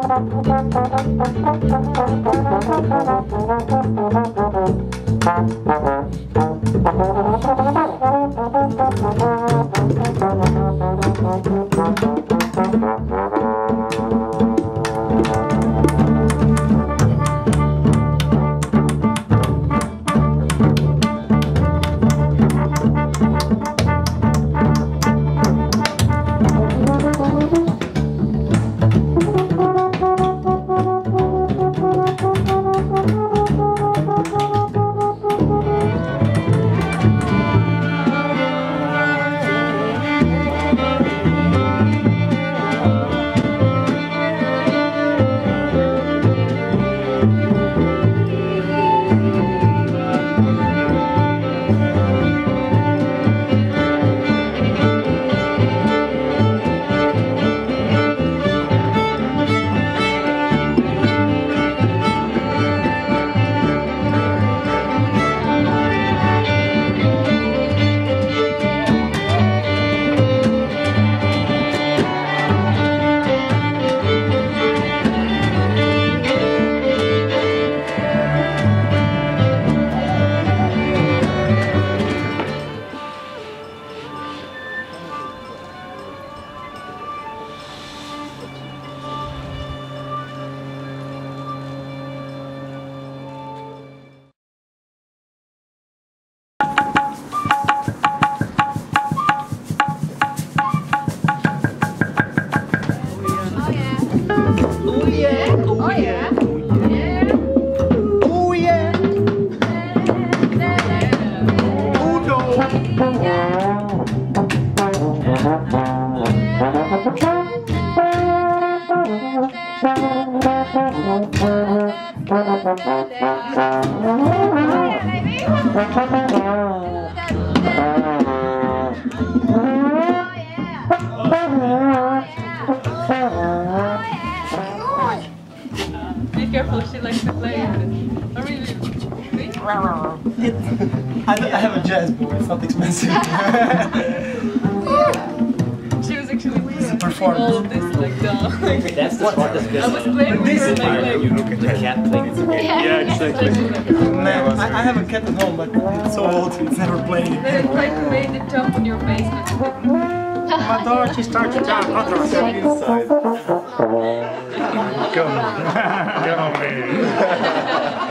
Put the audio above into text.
Be careful, she likes to play with it. I really... I have a jazz board, it's not expensive. She was actually performance. all of this like that's the smartest business. I was playing with her like You look at the cat playing. yeah, exactly. Man, I have a cat at home, but it's so old, it's never playing. Then it like made it jump on your face. My daughter, she starts to jump on the inside. Come on, baby.